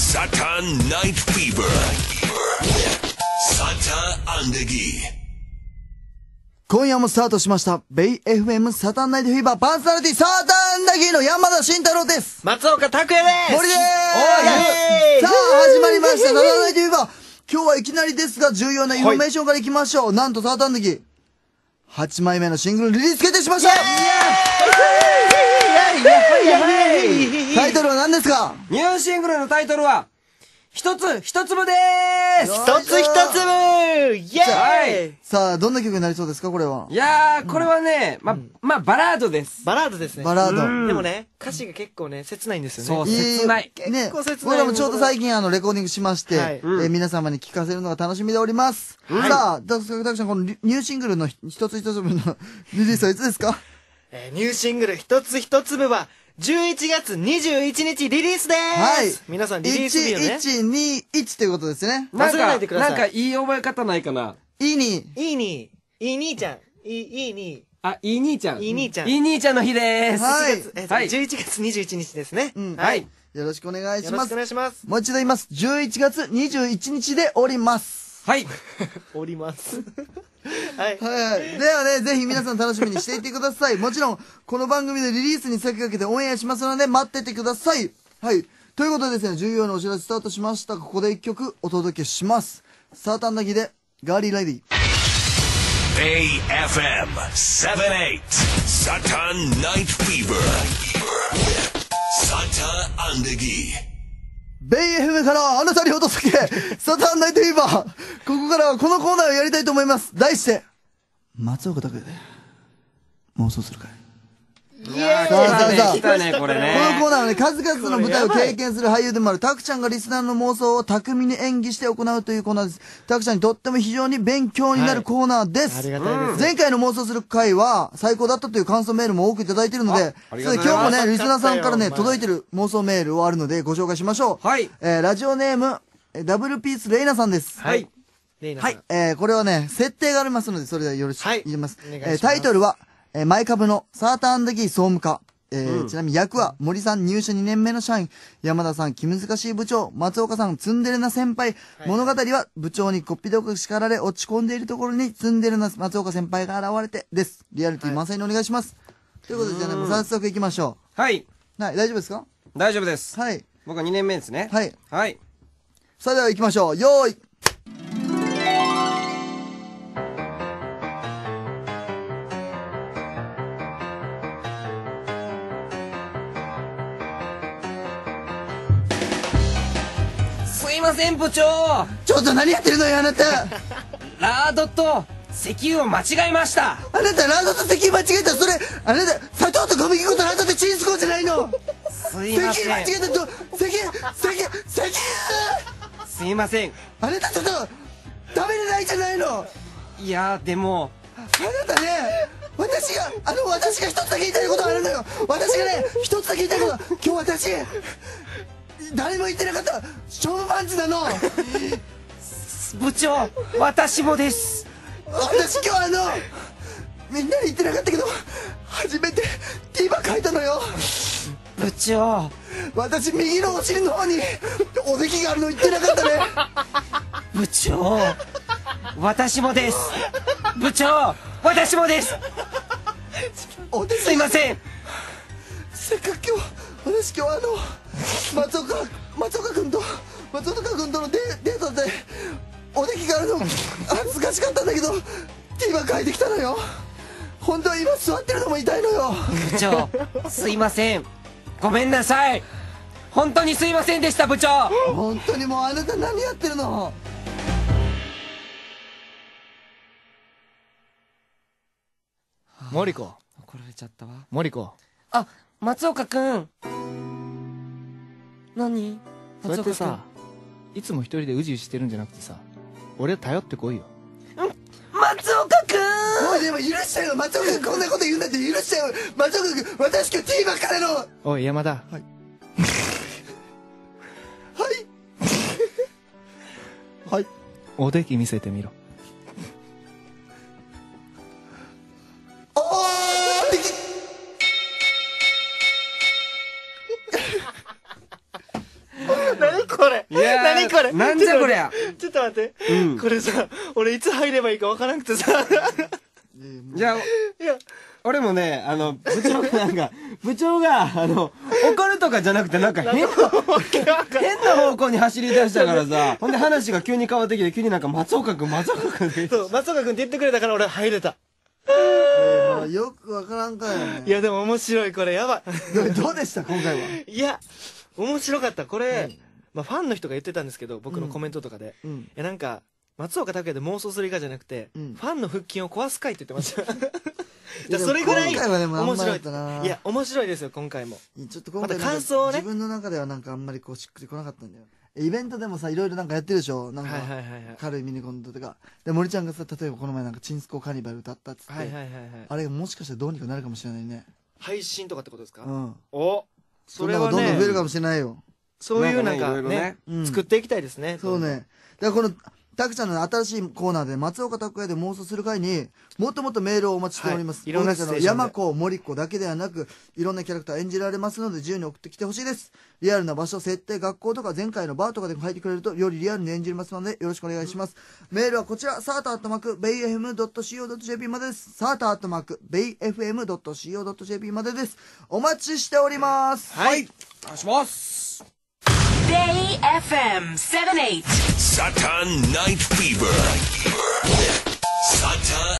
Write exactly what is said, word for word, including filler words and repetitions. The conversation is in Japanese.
Saturn Night Fever. Sata Andagi。 今夜もスタートしました。ベイ エフエム サタンナイトフィーバーパーソナリティサタンダギーの山田慎太郎です。 松岡拓也です。 森でーす。さあ、始まりました。サタンナイトフィーバー。今日はいきなりですが、重要なインフォメーションからいきましょう。はい、なんとサタンダギー、はちまいめのシングルリリース決定しました。タイトルは何ですか？ ニューシングルのタイトルは、一つ一粒でーす。 一つ一粒イェーイ。 さあ、どんな曲になりそうですか、これは。 いやー、これはね、ま、まあ、バラードです。 バラードですね。 バラード。 でもね、歌詞が結構ね、切ないんですよね。 そう、切ない。 ね、結構切ない。僕らもちょうど最近あの、レコーディングしまして、え皆様に聴かせるのが楽しみでおります。さあ、たくさんこのニューシングルの一つ一粒のリリースはいつですか？ えー、ニューシングル一つ一粒は、じゅういちがつにじゅういちにちリリースでーす。はい。皆さんリリース日をね。 いちいちにいちということですね。 忘れないでください。 なんかいい覚え方ないかな。 いいに。 いいに。いい兄ちゃん。いい、いいに。 あ、いい兄ちゃん。 いい兄ちゃん。 いい兄ちゃんの日でーす。 はい。えっと、じゅういちがつにじゅういちにちですね。 うん。 はい。 よろしくお願いします。 よろしくお願いします。 もう一度言います。じゅういちがつにじゅういちにちでおります。 はい。 おります。はい。 はい。ではね、ぜひ皆さん楽しみにしていてください。もちろん、この番組でリリースに先駆けてオンエアしますので、待っててください。はい。ということでですね、重要なお知らせスタートしました。ここで一曲お届けします。サーターアンダギーで、ガーリーライディ。 ベイ エフエム ななじゅうはち Saturn Night Fever。サタンアンダギー。 ベイ エフエム からあなたにお届け、サタンナイトフィーバー。ここからはこのコーナーをやりたいと思います。題して、松岡拓也で、妄想する会。 いやー、来たね、来たね、これね。 このコーナーはね、数々の舞台を経験する俳優でもあるタクちゃんがリスナーの妄想を巧みに演技して行うというコーナーです。タクちゃんにとっても非常に勉強になるコーナーです。 ありがたいです。 前回の妄想する回は最高だったという感想メールも多くいただいているので、それで今日もね、リスナーさんからね、届いてる妄想メールをあるのでご紹介しましょう。 はい。 えー、ラジオネーム、ダブルピースレイナさんです。 はい。レイナさん。 はい。えー、これはね、設定がありますので、それでよろしく言います。 お願いします。 えー、タイトルは、えー、前株のサーターアンダギー総務課。えーうん、ちなみに役は森さん入社にねんめの社員、山田さん気難しい部長、松岡さんツンデレな先輩、はい、物語は部長にこっぴどく叱られ落ち込んでいるところにツンデレな松岡先輩が現れてです。リアリティ満載にお願いします。はい、ということでじゃあね、もう早速行きましょう。はい。 はい、大丈夫ですか？ 大丈夫です。 はい。 僕はにねんめですね。 はい。 はい。 それでは行きましょう。よーい。 すいません部長。 ちょっと何やってるのよあなた。 ラードと石油を間違えました。 あなたラードと石油間違えた。それあなた砂糖と小麦粉とラードとチンスコーじゃないの。 すいません。 石油間違えたと石油石油石油。 すいません。 あなたちょっと食べれないじゃないの。 いやでもあなたね、私があの私が一つだけ言いたいことがあるのよ。私がね一つだけ言いたいこと。今日私誰も言ってなかった勝負パンツなの。 部長、私もです。 私今日あのみんなに言ってなかったけど初めてティーバ書いたのよ。 部長、 私右のお尻の方におできがあるの言ってなかったね。 部長、私もです。部長、私もです。 おできすいません。 せっかく今日私今日あの松岡松岡君と松岡君とのデデートでおできがあるの恥ずかしかったんだけどティーバ書いてきたのよ。本当は今座ってるのも痛いのよ。 部長、すいません。ごめんなさい。本当にすいませんでした部長。 本当にもうあなた何やってるの。 森子、 怒られちゃったわ。 森子。 あ、松岡くん。何？ そうやってさ、いつも一人でうじうじしてるんじゃなくてさ、俺頼ってこいよ。 松岡くん。 もうでも許しちゃうよ。松岡君こんなこと言うんだって許しちゃう。松岡君、私今日ティーバからの。 おい山田。 はい。はいはい。 おでき見せてみろ。 おーでき。 何これ。 いやー何これ。 なんじゃこりゃ。 ちょっと待って。 うんこれさ、俺いつ入ればいいかわからなくてさ。 じゃあ、 いや、 俺もね、あの、部長がなんか、部長が、あの、怒るとかじゃなくて、なんか変な、変な方向に走り出したからさ、ほんで話が急に変わってきて、急になんか松岡くん、松岡くんって。 そう、松岡君って言ってくれたから俺入れた。 まあよくわからんかよね。 いや、でも面白い、これ、やばい。 どうでした今回は。 いや、面白かった。これ、まあ、ファンの人が言ってたんですけど、僕のコメントとかで。 うん。 いや、なんか、松岡拓也で妄想するかじゃなくて、 うんファンの腹筋を壊すかいって言ってました。 いやそれぐらい、 今回はでもあんま面白い。 りだったないや、面白いですよ、今回も。 ちょっと今回また感想をね自分の中ではなんかあんまりこうしっくりこなかったんだよ。イベントでもさ、いろいろなんかやってるでしょなんか、 はいはいはいはい。 軽いミニコントとか。で、森ちゃんがさ、例えばこの前なんかチンスコーカニバル歌ったっつって、 はいはいはいはい。 あれがもしかしたらどうにかなるかもしれないね。 配信とかってことですか、 うん。 おそれはそれはねどんどん増えるかもしれないよ。 そういうなんかなんかねいろいろねね、 うん作っていきたいですね。 そうね。だからこの、たくちゃんの新しいコーナーで松岡拓也で妄想する会にもっともっとメールをお待ちしております。 はいいろんな僕たちのシチュエーションで山子、森子だけではなく、いろんなキャラクター演じられますので自由に送ってきてほしいです。リアルな場所、設定、学校とか前回のバーとかで書いてくれるとよりリアルに演じれますのでよろしくお願いします。メールはこちら、サーターアットマーク、ベイエフエムドットシーオードットジェーピー までです。サーターアットマーク、ベイエフエムドットシーオードットジェーピー までです。お待ちしております。 はい。 お願いします。 Bay エフエム seventy-eight Saturn Night Fever. Saturn